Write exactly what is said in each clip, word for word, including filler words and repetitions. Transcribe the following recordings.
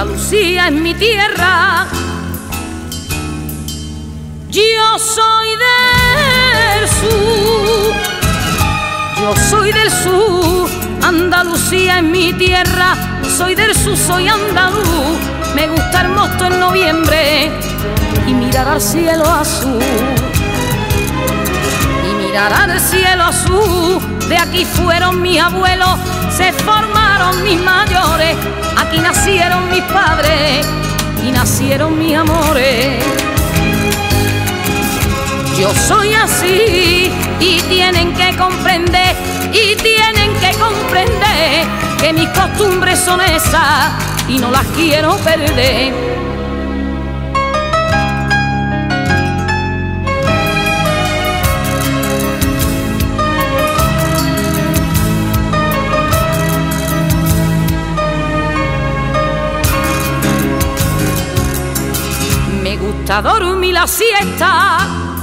Andalucía es mi tierra. Yo soy del sur, yo soy del sur, Andalucía es mi tierra. Soy del sur, soy andaluz, me gusta el mosto en noviembre y mirar al cielo azul. Y mirar al cielo azul, de aquí fueron mis abuelos, se formaron mis mayores, aquí nacieron mis padres y nacieron mis amores. Yo soy así y tienen que comprender, y tienen que comprender que mis costumbres son esas y no las quiero perder. Me gusta dormir la siesta.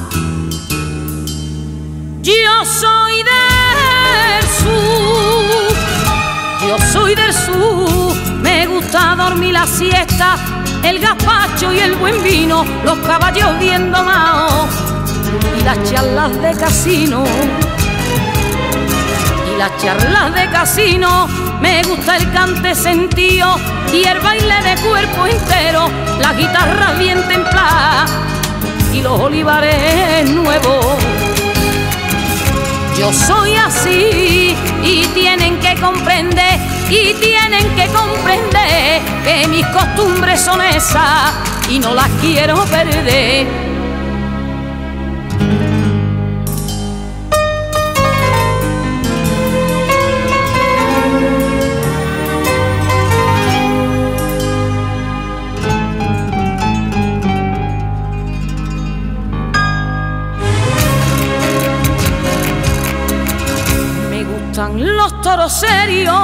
Yo soy del sur, yo soy del sur, me gusta dormir la siesta, el gazpacho y el buen vino, los caballos bien domados y las charlas de casino. Y las charlas de casino, me gusta el cante sentido y el baile de cuerpo entero, las guitarras bien templadas y los olivares nuevos. Yo soy así y tienen que comprender, y tienen que comprender que mis costumbres son esas y no las quiero perder. Los toros serios,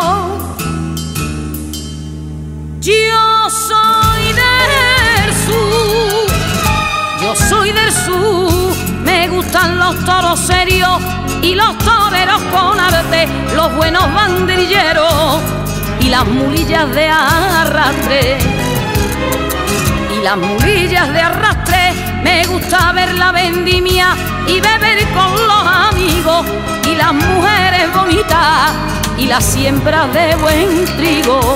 yo soy del sur, yo soy del sur, me gustan los toros serios y los toreros con arte, los buenos banderilleros y las mulillas de arrastre. Y las mulillas de arrastre, me gusta ver la vendimia y beber con los amigos y las mujeres bonitas y las siembras de buen trigo.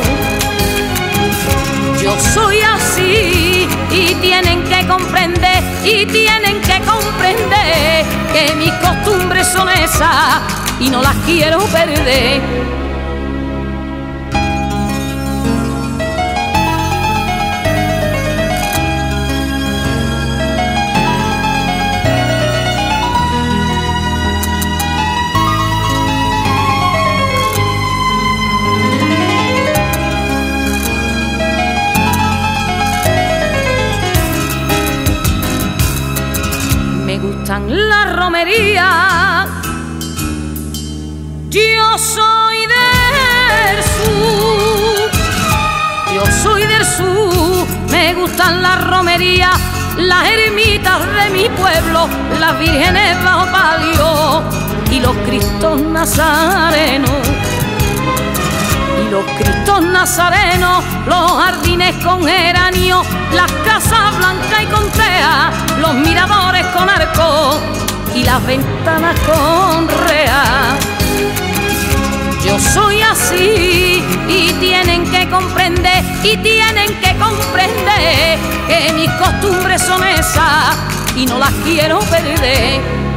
Yo soy así y tienen que comprender, y tienen que comprender que mis costumbres son esas y no las quiero perder. La romería, yo soy del sur, yo soy del sur, me gustan las romerías, las ermitas de mi pueblo, las vírgenes bajo palio y los cristos nazarenos. Y los cristos nazarenos, los jardines con geranio, las casas blancas y con teja, los miradores con arco y las ventanas con reja. Yo soy así y tienen que comprender, y tienen que comprender que mis costumbres son esas y no las quiero perder.